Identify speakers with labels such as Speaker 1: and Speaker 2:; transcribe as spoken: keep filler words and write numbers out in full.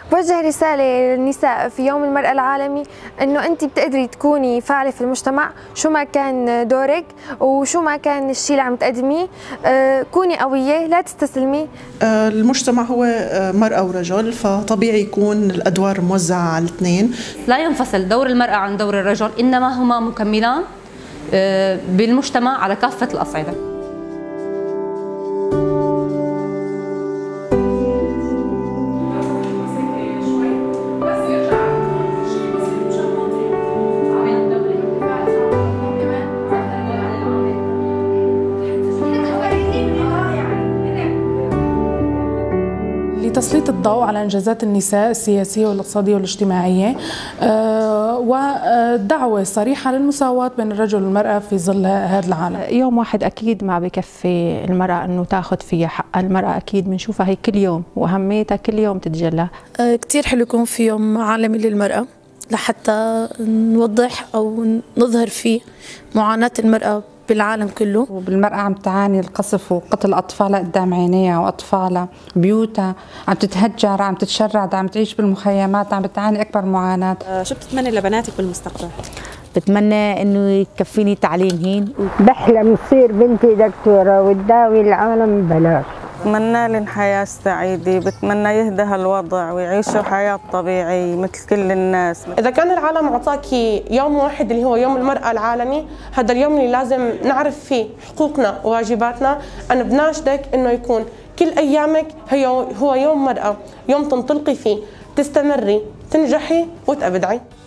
Speaker 1: بوجه رسالة للنساء في يوم المرأة العالمي إنه أنت بتقدري تكوني فاعلة في المجتمع شو ما كان دورك وشو ما كان الشيء اللي عم تقدميه. آه كوني قوية، لا تستسلمي.
Speaker 2: آه المجتمع هو آه مرأة ورجل، فطبيعي يكون الأدوار موزعة على الاثنين.
Speaker 3: لا ينفصل دور المرأة عن دور الرجل، إنما هما مكملان آه بالمجتمع على كافة الأصعدة.
Speaker 4: لتسليط الضوء على إنجازات النساء السياسية والاقتصادية والاجتماعية، ودعوة صريحة للمساواة بين الرجل والمرأة في ظل هذا العالم.
Speaker 5: يوم واحد أكيد ما بكفي المرأة أنه تاخذ فيها حق. المرأة أكيد بنشوفها هي كل يوم وأهميتها كل يوم تتجلى.
Speaker 6: كتير حلو يكون في يوم عالمي للمرأة لحتى نوضح أو نظهر فيه معاناة المرأة بالعالم كله.
Speaker 7: وبالمرأة عم تعاني القصف وقتل أطفالها قدام عينيها وأطفالها بيوتها عم تتهجر، عم تتشرد، عم تعيش بالمخيمات، عم بتعاني أكبر معاناة.
Speaker 8: شو بتتمنى لبناتك بالمستقبل؟
Speaker 9: بتمنى إنه يكفيني تعليم هين.
Speaker 10: بحلم تصير بنتي دكتورة وتداوي العالم ببلاش.
Speaker 11: بتمنى لهم حياة سعيدة، بتمنى يهدى هالوضع ويعيشوا حياة طبيعية مثل كل الناس.
Speaker 12: إذا كان العالم أعطاكي يوم واحد اللي هو يوم المرأة العالمي، هذا اليوم اللي لازم نعرف فيه حقوقنا وواجباتنا. أنا بناشدك إنه يكون كل أيامك هي هو يوم مرأة، يوم تنطلقي فيه، تستمري، تنجحي وتبدعي.